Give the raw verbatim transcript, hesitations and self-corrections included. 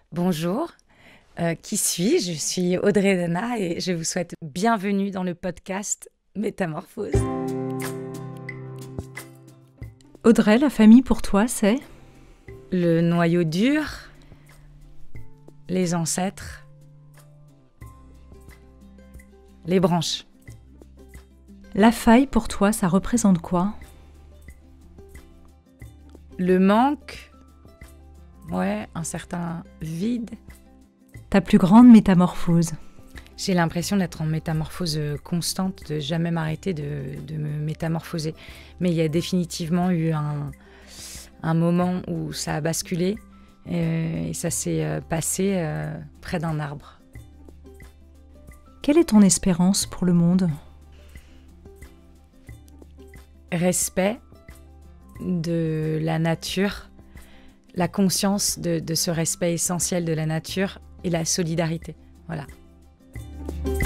Bonjour, euh, qui suis-je? Je suis Audrey Dana et je vous souhaite bienvenue dans le podcast Métamorphose. Audrey, la famille pour toi, c'est? Le noyau dur, les ancêtres, les branches. La faille pour toi, ça représente quoi? Le manque, ouais, un certain vide. Ta plus grande métamorphose? J'ai l'impression d'être en métamorphose constante, de jamais m'arrêter de, de me métamorphoser. Mais il y a définitivement eu un, un moment où ça a basculé et, et ça s'est passé euh, près d'un arbre. Quelle est ton espérance pour le monde? Respect de la nature, la conscience de, de ce respect essentiel de la nature et la solidarité. Voilà.